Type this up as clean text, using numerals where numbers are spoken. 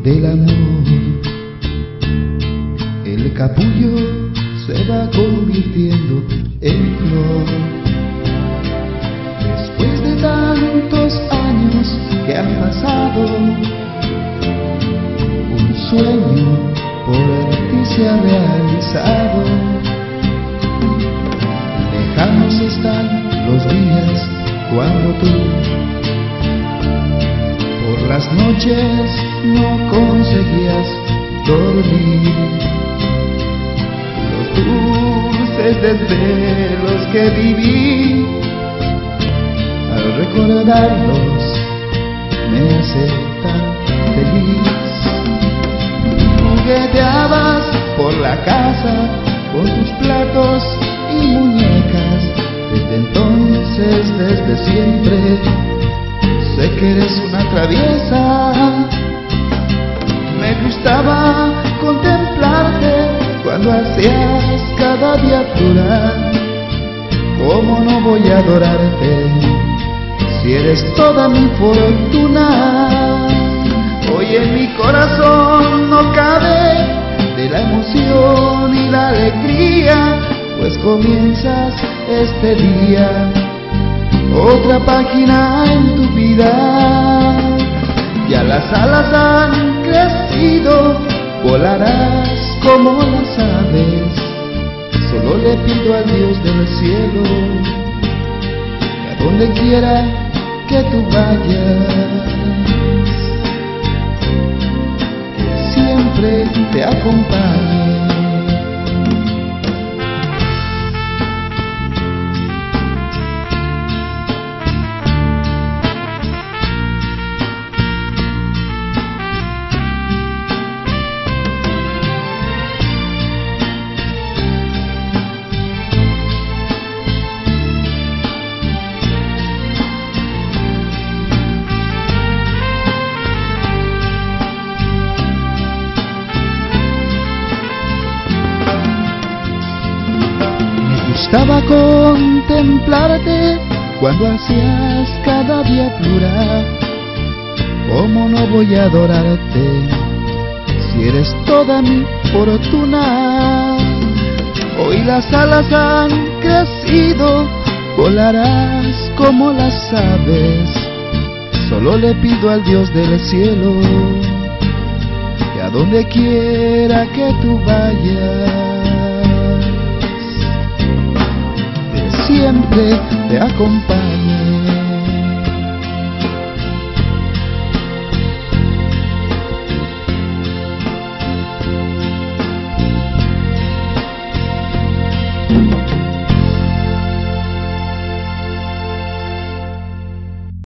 del amor. El capullo se va convirtiendo en flor. Después de tantos años que han pasado, un sueño por ti se ha realizado. Lejanos están los días cuando tú por las noches no conseguías dormir. Los dulces desvelos que viví, al recordarlos me hace tan feliz. Jugueteabas por la casa con tus platos y muñecas. Desde entonces, desde siempre, sé que eres una traviesa. Me gustaba contemplarte cuando hacías cada día florar. ¿Cómo no voy a adorarte si eres toda mi fortuna? Hoy en mi corazón no cabe de la emoción y la alegría, pues comienzas este día otra página en tu vida. Ya las alas han crecido, volarás como las aves. Solo le pido al Dios del cielo que a donde quiera que tú vayas, que siempre te acompañe. Me gustaba contemplarte cuando hacías cada día florar. ¿Cómo no voy a adorarte si eres toda mi fortuna? Hoy las alas han crecido, volarás como las aves. Solo le pido al Dios del cielo que a donde quiera que tú vayas, siempre te acompañe.